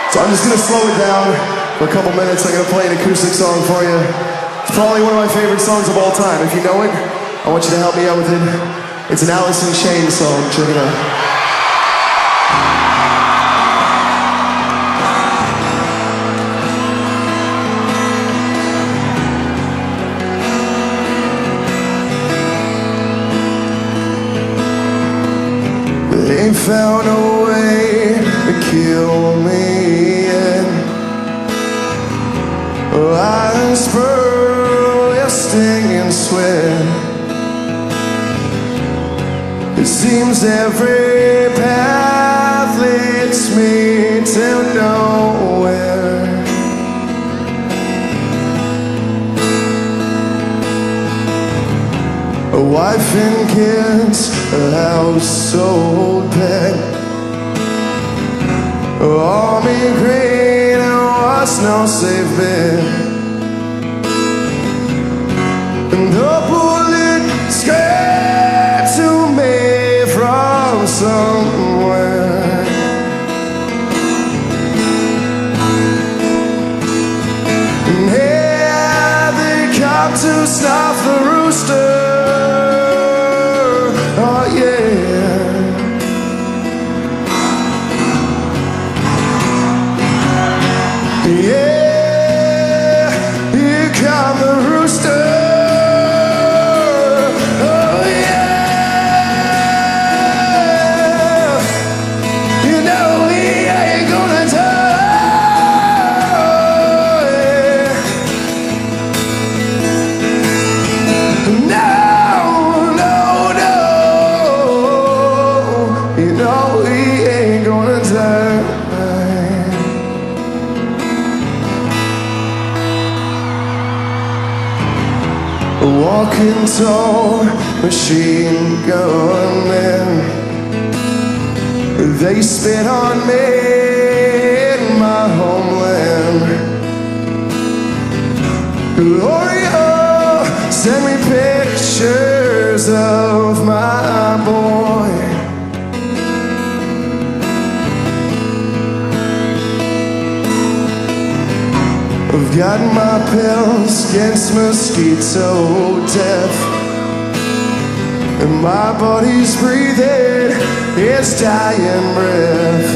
So I'm just gonna slow it down for a couple minutes. I'm gonna play an acoustic song for you. It's probably one of my favorite songs of all time. If you know it, I want you to help me out with it. It's an Alice in Chains song. Check it out. They found a way to kill me, and I spur your stinging sweat. It seems every path leads me to nowhere. A wife and kids, a household pet, army green, and was no safe bet. And the bullet scared to me from somewhere. And here they come to snuff the rooster. Oh yeah. Yeah, here come the rooster. Oh yeah. You know he ain't gonna die. No, no, no. You know he ain't gonna die. Walking tall, machine gun men, they spit on me in my homeland. Gloria sent me pictures of my boy. I've got my pills against mosquito death, and my body's breathing its dying breath.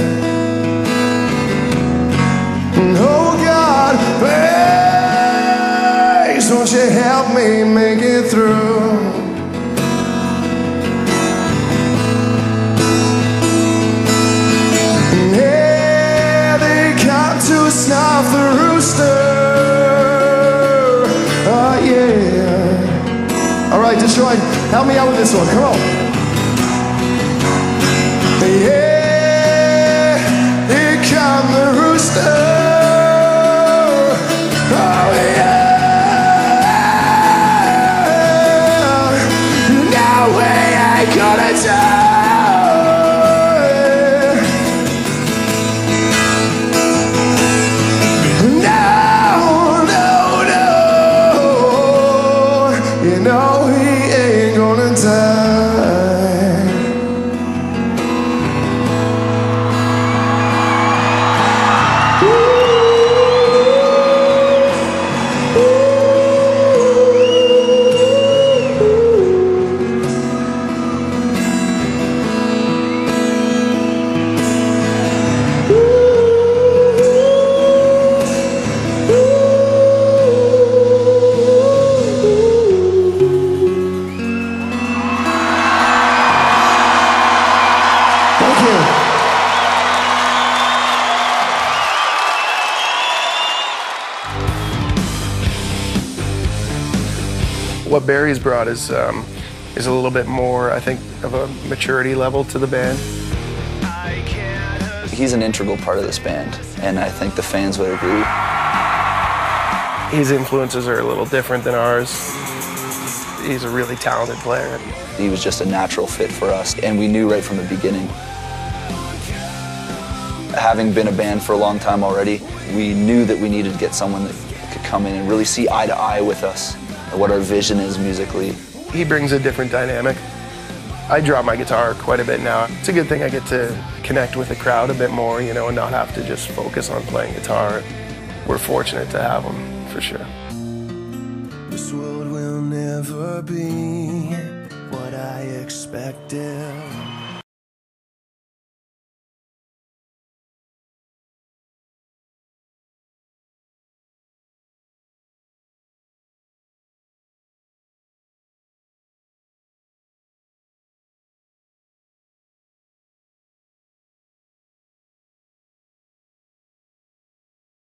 And oh God, please won't you help me make it through? And here they come to snuff the rooster. Alright, Detroit, help me out with this one, come on. Yeah, here come the rooster. Oh yeah. No way I gonna die. No, no, no. You know he ain't gonna die. What Barry's brought is a little bit more, I think, of a maturity level to the band. He's an integral part of this band, and I think the fans would agree. His influences are a little different than ours. He's a really talented player. He was just a natural fit for us, and we knew right from the beginning. Having been a band for a long time already, we knew that we needed to get someone that could come in and really see eye to eye with us, what our vision is musically. He brings a different dynamic. I drop my guitar quite a bit now. It's a good thing I get to connect with the crowd a bit more, you know, and not have to just focus on playing guitar. We're fortunate to have them, for sure. This world will never be what I expected.